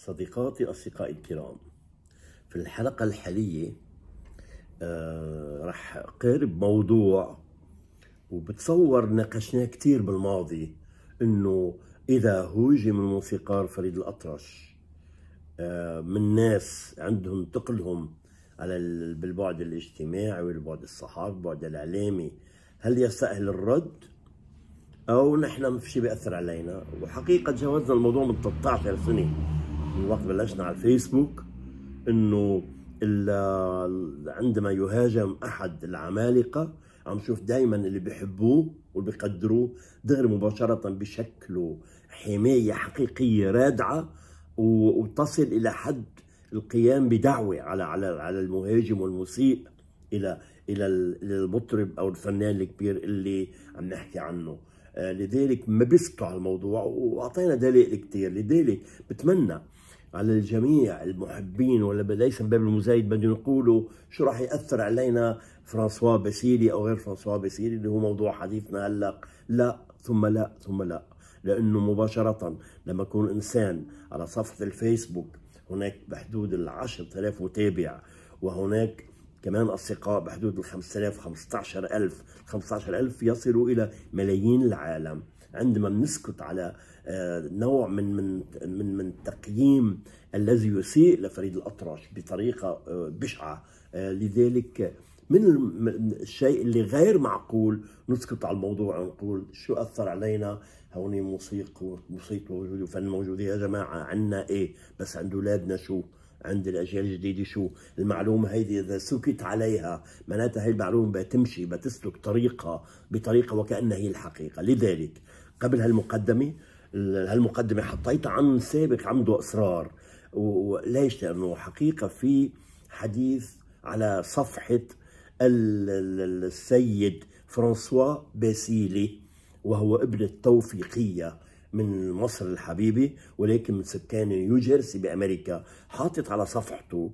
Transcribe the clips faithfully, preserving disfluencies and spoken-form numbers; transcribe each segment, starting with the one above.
صديقاتي أصدقائي الكرام، في الحلقة الحالية آه رح قارب موضوع وبتصور ناقشناه كتير بالماضي، إنه إذا هوجم الموسيقار فريد الأطرش آه من ناس عندهم تقلهم على بالبعد الاجتماعي والبعد الصحافي والبعد الإعلامي، هل يستأهل الرد أو نحن ما في شيء بيأثر علينا؟ وحقيقة تجاوزنا الموضوع من ثلاثة عشر سنة من وقت بلشنا على الفيسبوك، انه عندما يهاجم احد العمالقه عم نشوف دائما اللي بيحبوه واللي بيقدروه دغري مباشره بشكله حمايه حقيقيه رادعه، وتصل الى حد القيام بدعوه على على على المهاجم والمسيء الى الى المطرب او الفنان الكبير اللي عم نحكي عنه. لذلك ما بيسكتوا على الموضوع واعطينا دلائل كثير. لذلك بتمنى على الجميع المحبين، ولا ليس من باب المزايد بدنا نقولوا شو راح ياثر علينا فرانسوا باسيلي او غير فرانسوا باسيلي اللي هو موضوع حديثنا هلا، لا ثم لا ثم لا، لانه مباشره لما يكون انسان على صفحه الفيسبوك هناك بحدود ال عشرة آلاف متابع، وهناك كمان اصدقاء بحدود ال خمسة آلاف خمسة عشر ألف خمسة عشر ألف يصلوا الى ملايين العالم. عندما بنسكت على نوع من من من من التقييم الذي يسيء لفريد الأطرش بطريقه بشعه، لذلك من الشيء اللي غير معقول نسكت على الموضوع ونقول شو اثر علينا، هوني موسيقى موسيقى موجوده وفن موجود. يا جماعه عنا ايه؟ بس عند اولادنا شو؟ عند الاجيال الجديده شو؟ المعلومه هيدي اذا سكت عليها معناتها هي المعلومه بتمشي بتسلك طريقه بطريقه وكانها هي الحقيقه. لذلك قبل هالمقدمه هالمقدمه حطيتها عن سابق عنده اصرار، وليش؟ لانه حقيقه في حديث على صفحه السيد فرانسوا باسيلي، وهو ابن التوفيقيه من مصر الحبيبه ولكن من سكان نيوجيرسي بامريكا، حاطط على صفحته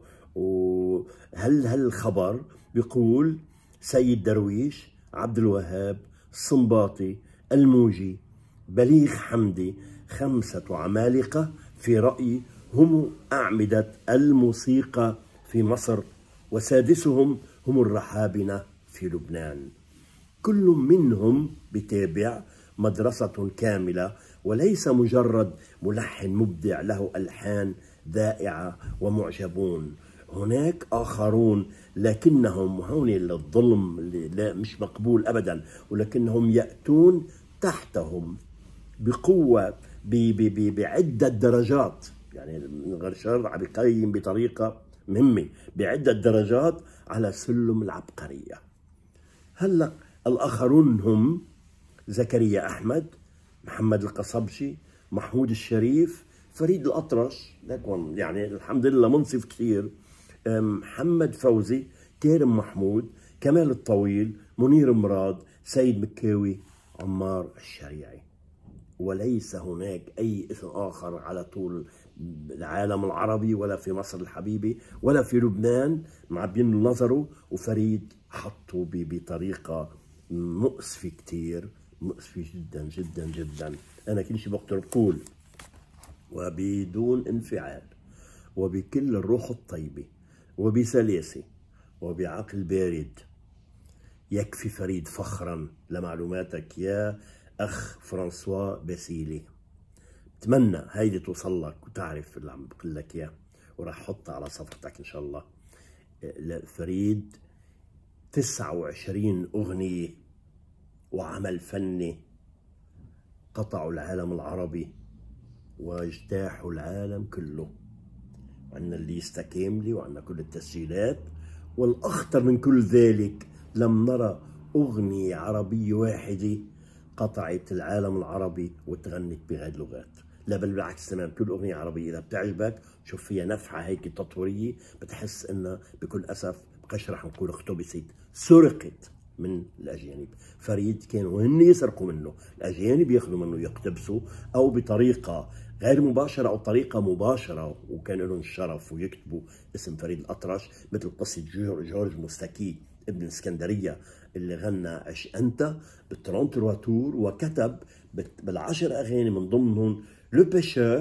وهل هالخبر بيقول سيد درويش، عبد الوهاب، الصنباطي، الموجي، بليغ حمدي، خمسة عمالقة في رأيي هم أعمدة الموسيقى في مصر، وسادسهم هم الرحابنة في لبنان. كل منهم بتابع مدرسة كاملة وليس مجرد ملحن مبدع له ألحان ذائعة ومعجبون. هناك آخرون لكنهم هون الظلم اللي لا مش مقبول أبدا، ولكنهم يأتون تحتهم بقوة بعدة درجات، يعني من غير شر عم يقيم بطريقة مهمة بعدة درجات على سلم العبقرية. هلا الآخرون هم زكريا أحمد، محمد القصبجي، محمود الشريف، فريد الأطرش، يعني الحمد لله منصف كثير، محمد فوزي، كارم محمود، كمال الطويل، منير مراد، سيد مكاوي، عمار الشريعي. وليس هناك أي اسم آخر على طول العالم العربي ولا في مصر الحبيبة ولا في لبنان معبين نظره، وفريد حطه بطريقة مؤسفة كتير، مؤسفة جدا جدا جدا. أنا كل شيء بقدر بقول وبدون انفعال وبكل الروح الطيبة وبسلاسة وبعقل بارد، يكفي فريد فخرا لمعلوماتك يا أخ فرانسوا باسيلي. بتمنى هيدي توصل لك وتعرف اللي عم بقول لك اياه، وراح احطها على صفحتك ان شاء الله. فريد تسعة وعشرين أغنية وعمل فني قطعوا العالم العربي واجتاحوا العالم كله. عندنا الليسته كامله وعندنا كل التسجيلات، والأخطر من كل ذلك لم نرى أغنية عربية واحدة قطعت العالم العربي وتغنت بهذه اللغات. لا بل بالعكس تمام، كل أغنية عربية إذا بتعجبك شوف فيها نفحة هيك تطورية بتحس إنها بكل أسف بقش رح نقول اقتبست، سرقت من الأجانب. فريد كان وهن يسرقوا منه، الأجانب ياخذوا منه يقتبسوا أو بطريقة غير مباشرة أو طريقة مباشرة، وكان لهم الشرف ويكتبوا اسم فريد الأطرش، مثل قصة جورج مستكي ابن الاسكندرية اللي غنى عش أنت بالترونت رواتور، وكتب بالعشر أغاني من ضمنهم لو بيشور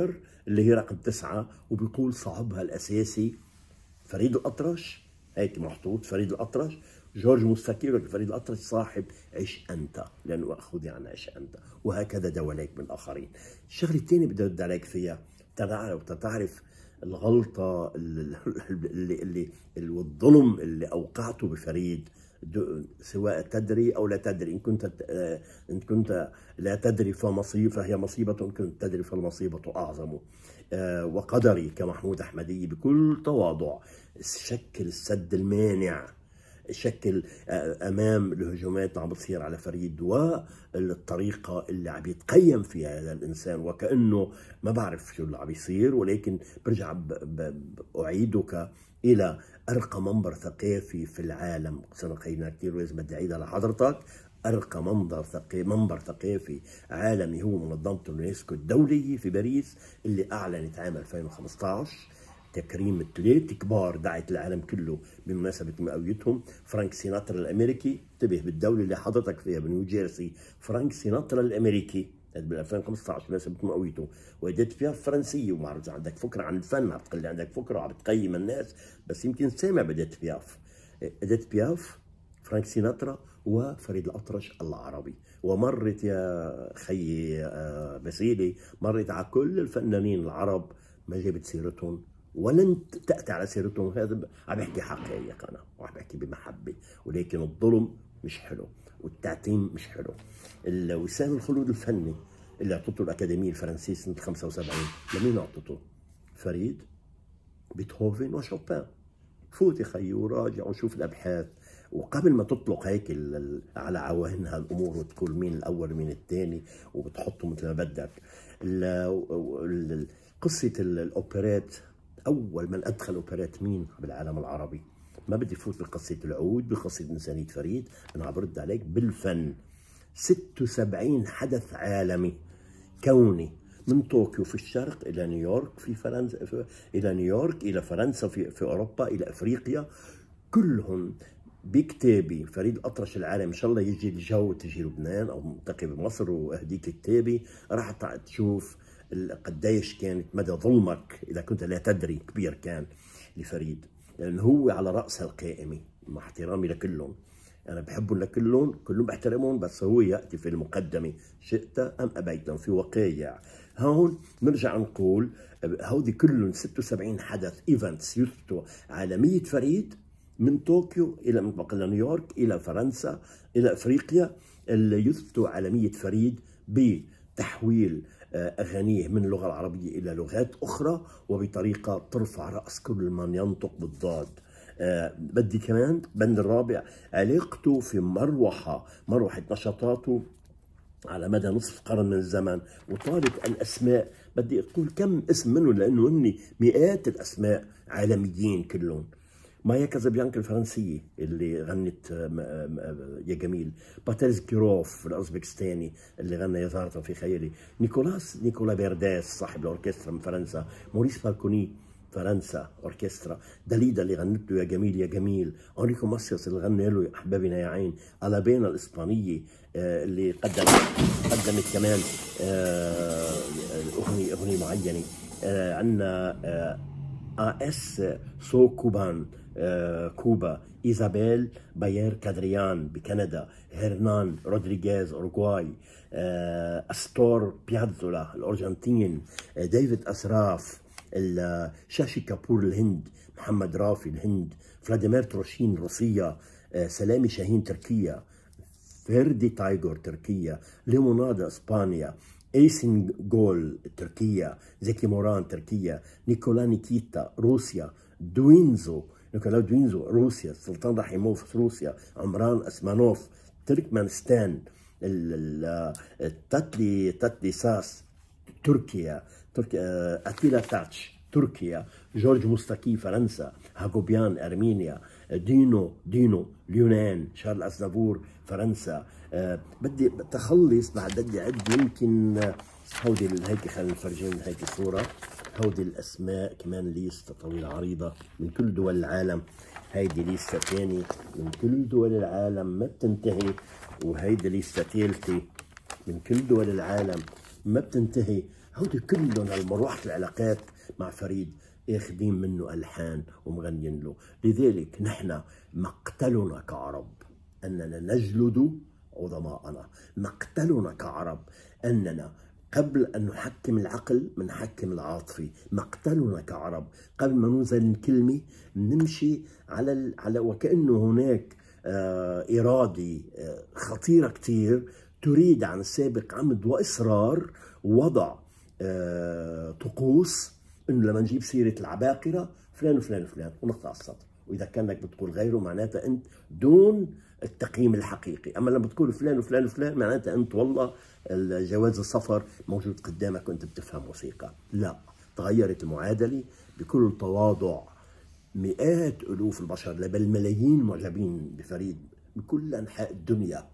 اللي هي رقم تسعة، وبيقول صاحبها الأساسي فريد الأطرش، هيك محطوط فريد الأطرش. جورج مستكي فريد الأطرش صاحب عش أنت، لأنه أخذ يعني عش أنت، وهكذا دواليك من الآخرين. الشغلة الثانية بدي أرد عليك فيها، تعرف تعرف الغلطة اللي, اللي, اللي والظلم اللي أوقعته بفريد، سواء تدري أو لا تدري. إن كنت إن كنت لا تدري فمصيبة، فهي مصيبة، إن كنت تدري فالمصيبة أعظم. وقدري كمحمود أحمدي بكل تواضع شكل السد المانع، شكل امام الهجومات اللي عم بتصير على فريد، والطريقه اللي عم يتقيم فيها هذا الانسان وكانه ما بعرف شو اللي عم يصير. ولكن برجع اعيدك الى ارقى منبر ثقافي في العالم، سنه خلينا كثير لازم بدي اعيدها لحضرتك. ارقى منبر ثقافي منبر ثقافي عالمي هو منظمه اليونسكو الدوليه في باريس، اللي اعلنت عام ألفين وخمسة عشر تكريم ثلاث كبار دعت العالم كله بمناسبة مئويتهم. فرانك سيناترا الأمريكي، انتبه بالدولة اللي حضرتك فيها بنيو جيرسي، فرانك سيناترا الأمريكي بال ألفين وخمسة عشر بمناسبة مئويته. وإديت بياف فرنسية، وما بعرف إذا عندك فكرة عن الفن، عم تقول لي عندك فكرة وعم تقيم الناس، بس يمكن سامع بإديت بياف. إديت بياف، فرانك سيناترا، وفريد الأطرش العربي. ومرت يا خيي بسيلي، مرت على كل الفنانين العرب، ما جابت سيرتهم ولن تأتي على سيرتهم. هذا عم بحكي حقائق أنا، وعم بحكي بمحبة، ولكن الظلم مش حلو والتعتيم مش حلو. وسام الخلود الفني اللي أعطته الأكاديمية الفرنسية سنة خمسة وسبعين، لمين أعطته؟ فريد، بيتهوفن، وشوبان. فوت يا خيي وراجع وشوف الأبحاث، وقبل ما تطلق هيك على عوانها الأمور وتقول مين الأول مين الثاني وبتحطه مثل ما بدك. قصة الأوبرات، أول من أدخل أوبرات مين بالعالم العربي؟ ما بدي فوت بقصة العود، بقصة إنسانية فريد، أنا عم برد عليك بالفن. ستة وسبعين حدث عالمي كوني، من طوكيو في الشرق إلى نيويورك في فرنسا، إلى نيويورك إلى فرنسا في, في أوروبا إلى أفريقيا، كلهم بكتابي فريد الأطرش العالم. إن شاء الله يجي الجو تجي لبنان أو منطقة بمصر وأهديك كتابي، راح تشوف قديش كانت مدى ظلمك إذا كنت لا تدري كبير كان لفريد، لأنه هو على رأس القائمة، مع احترامي لكلهم، أنا بحبهم لكلهم، كلهم بحترمهم، بس هو يأتي في المقدمة شئت أم أبيت في وقايع. هون نرجع نقول هودي كلهم ستة وسبعين حدث ايفنتس يثبتوا عالمية فريد، من طوكيو إلى من نيويورك إلى فرنسا إلى أفريقيا، اللي يثبتوا عالمية فريد بتحويل أغانيه من اللغة العربية إلى لغات أخرى، وبطريقة ترفع رأس كل من ينطق بالضاد. أه بدي كمان بند الرابع، علاقته في مروحة مروحة نشاطاته على مدى نصف قرن من الزمن، وطالت الأسماء. بدي أقول كم اسم منهم لأنه هن مئات الأسماء عالميين كلهم. مايا كازابيانكا الفرنسية اللي غنت يا جميل، باتريس كيروف الأوزبكستاني اللي غنى يا زهرة في خيالي، نيكولاس نيكولا بيرداس صاحب الأوركسترا من فرنسا، موريس فالكوني فرنسا أوركسترا، داليدا اللي غنت له يا جميل يا جميل، أنريكو ماسيوس اللي غنى له أحبابنا يا عين، ألابينا الإسبانية اللي قدمت قدمت كمان أغنية أغنية معينة. عندنا آس سو كوبان كوبا، إيزابيل باير كادريان بكندا، هرنان رودريغيز أوروغواي، أستور بيازولا الأرجنتين، ديفيد أسراف، شاشي كابور الهند، محمد رافي الهند، فلاديمير تروشين روسيا، سلامي شاهين تركيا، فيردي تايغور تركيا، ليمونادا اسبانيا، ايسن جول تركيا، زكي موران تركيا، نيكولا نيكيتا روسيا، دوينزو نيكولا دوينزو روسيا، سلطان رحيموف روسيا، عمران اسمانوف تركمانستان، تاتلي تاتلي ساس تركيا، تركيا، اتيلا تاتش تركيا، جورج مستكي فرنسا، هاغوبيان ارمينيا، دينو دينو اليونان، شارل أزنافور فرنسا. أه بدي تخلص بعد بدي عد يمكن هودي هيك، خلينا نفرجين هيك صورة، هودي الأسماء كمان ليست طويلة عريضة من كل دول العالم. هيدي ليستة ثانية من كل دول العالم ما بتنتهي، وهيدي ليستة ثالثة من كل دول العالم ما بتنتهي. هودي كلهم المروحة العلاقات مع فريد اخذين منه الحان ومغنيين له. لذلك نحن مقتلنا كعرب اننا نجلد عظماءنا، مقتلنا كعرب اننا قبل ان نحكم العقل منحكم العاطفي، مقتلنا كعرب قبل ما ننزل الكلمه نمشي على ال... على وكانه هناك آه اراده آه خطيره كثير تريد عن سابق عمد واصرار وضع آه طقوس انه لما نجيب سيره العباقره فلان وفلان وفلان ونقطع السطر، واذا كانك بتقول غيره معناتها انت دون التقييم الحقيقي، اما لما بتقول فلان وفلان وفلان معناتها انت والله جواز السفر موجود قدامك وانت بتفهم موسيقى. لا، تغيرت المعادله بكل تواضع. مئات الوف البشر بل ملايين معجبين بفريد بكل انحاء الدنيا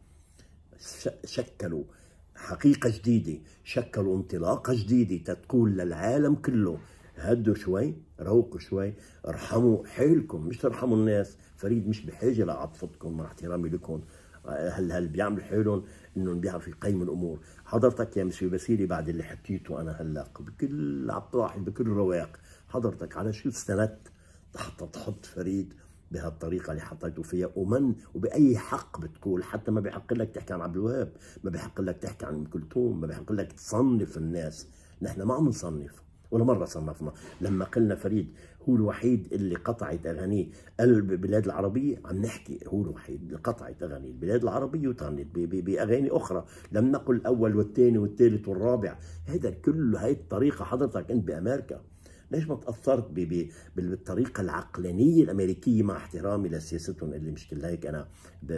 شكلوا حقيقه جديده، شكلوا انطلاقه جديده تقول للعالم كله هدوا شوي، روقوا شوي، ارحموا حيلكم، مش ترحموا الناس. فريد مش بحاجه لعاطفتكم مع احترامي لكم. هل هل بيعملوا حالهم انهم بيعرفوا يقيموا الامور. حضرتك يا مسيو باسيلي بعد اللي حكيته انا هلا بكل عطاح بكل رواق، حضرتك على شو استندت حتى تحط فريد بهالطريقه اللي حطيته فيها؟ ومن وباي حق بتقول؟ حتى ما بيحق لك تحكي عن عبد الوهاب، ما بيحق لك تحكي عن ام كلثوم، ما بيحق لك تصنف الناس. نحن ما عم نصنف ولا مره صنفنا. لما قلنا فريد هو الوحيد اللي قطعت اغانيه البلاد العربيه، عم نحكي هو الوحيد اللي قطعت اغاني البلاد العربيه وتغنت باغاني اخرى، لم نقل الاول والثاني والثالث والرابع. هذا كله هاي الطريقه. حضرتك انت بامريكا ليش ما تاثرت بالطريقه العقلانيه الامريكيه مع احترامي لسياستهم اللي مش كل هيك انا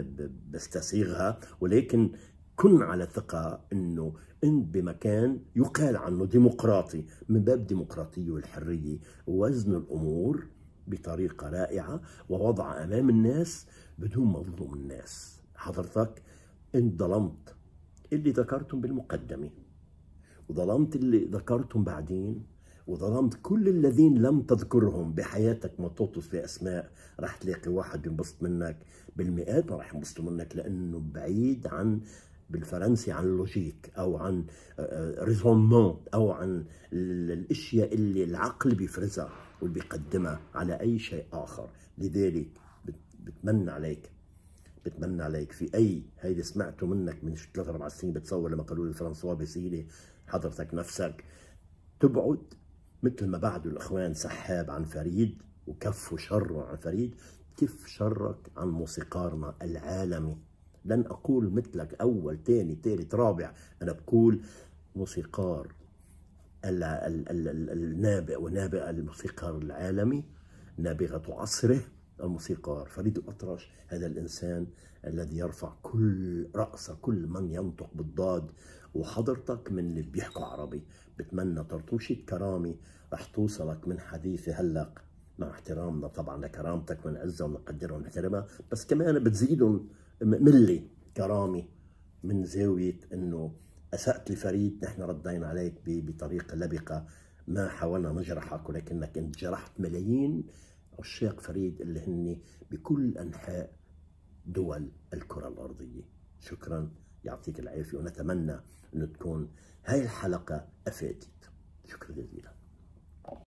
بستسيغها، ولكن كن على ثقه انه انت بمكان يقال عنه ديمقراطي من باب الديمقراطيه والحريه، ووزن الامور بطريقه رائعه ووضع امام الناس بدون ما تظلم الناس. حضرتك انت ظلمت اللي ذكرتم بالمقدمه، وظلمت اللي ذكرتم بعدين، وظلمت كل الذين لم تذكرهم بحياتك. ما تطوس في اسماء راح تلاقي واحد ينبسط منك بالمئات ما راح ينبسطوا منك، لانه بعيد عن بالفرنسي عن اللوجيك او عن ريزونمون او عن الاشياء اللي العقل بيفرزها واللي بيقدمها على اي شيء اخر. لذلك بتمنى عليك بتمنى عليك في اي هيدي سمعته منك من ثلاث اربع سنين بتصور لما قالوا لي فرانسوا باسيلي حضرتك نفسك تبعد مثل ما بعدوا الاخوان سحاب عن فريد وكفوا شره عن فريد، كف شرك عن موسيقارنا العالمي. لن اقول مثلك اول ثاني ثالث رابع، انا بقول موسيقار النابئ ونابئ الموسيقار العالمي، نابغه عصره الموسيقار فريد الأطرش. هذا الانسان الذي يرفع كل رأس كل من ينطق بالضاد. وحضرتك من اللي بيحكوا عربي بتمنى طرطوشة كرامي رح توصلك من حديثي هلا، مع احترامنا طبعا لكرامتك ونعزها ونقدرها ونحترمها، بس كمان بتزيدهم ملي كرامي من زاويه انه اسأت لفريد نحن ردينا عليك بطريقه لبقه، ما حاولنا نجرحك ولكنك انت جرحت ملايين عشاق فريد اللي هن بكل انحاء دول الكره الارضيه. شكرا، يعطيك العافيه، ونتمنى انه تكون هاي الحلقه افادت. شكرا جزيلا.